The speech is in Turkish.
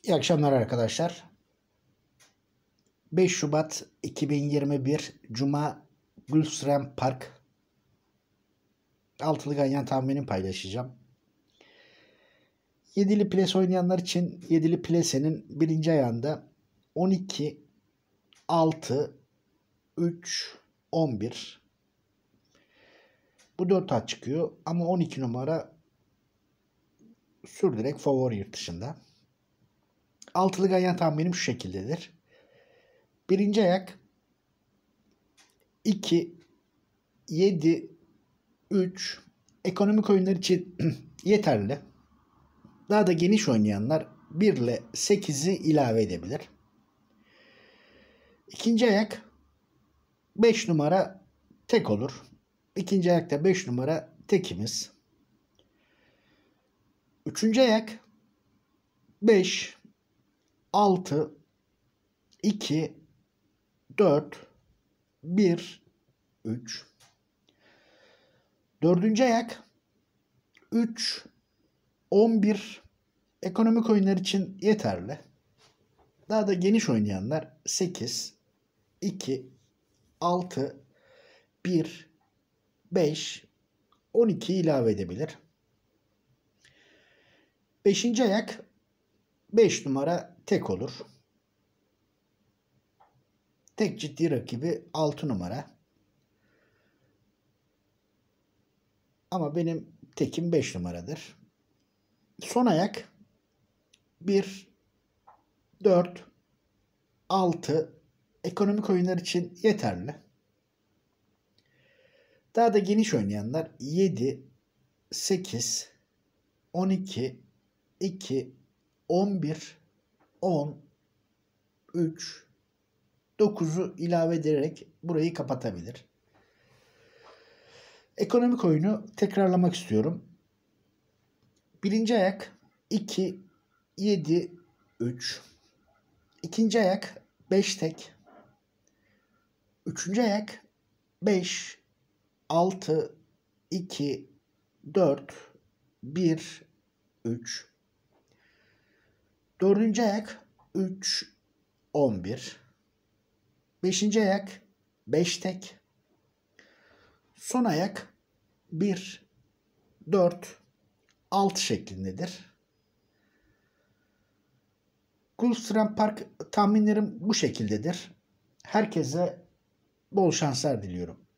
İyi akşamlar arkadaşlar. 5 Şubat 2021 Cuma Gulfstream Park altılı ganyan tahminini paylaşacağım. Yedili ples oynayanlar için yedili plesenin birinci ayağında 12, 6, 3, 11. Bu 4 at çıkıyor ama 12 numara sürdürerek favori yurt dışında. Altılı ganyan tahminim şu şekildedir. Birinci ayak 2, 7, 3 ekonomik oyunlar için yeterli. Daha da geniş oynayanlar 1 ile 8'i ilave edebilir. İkinci ayak 5 numara tek olur. İkinci ayakta 5 numara tekimiz. Üçüncü ayak 5, 6, 2, 4, 1, 3. Dördüncü ayak 3, 11 ekonomik oyunlar için yeterli. Daha da geniş oynayanlar 8, 2, 6, 1, 5, 12 ilave edebilir. Beşinci ayak 5 numara tek olur. Tek ciddi rakibi 6 numara. Ama benim tekim 5 numaradır. Son ayak 1, 4, 6 ekonomik oyunlar için yeterli. Daha da geniş oynayanlar 7, 8, 12, 2, 11, 10, 3, 9'u ilave ederek burayı kapatabilir. Ekonomik oyunu tekrarlamak istiyorum. Birinci ayak 2, 7, 3. İkinci ayak 5 tek. Üçüncü ayak 5, 6, 2, 4, 1, 3. Dördüncü ayak 3, 11. Beşinci ayak 5 tek. Son ayak 1, 4, 6 şeklindedir. Gulfstream Park tahminlerim bu şekildedir. Herkese bol şanslar diliyorum.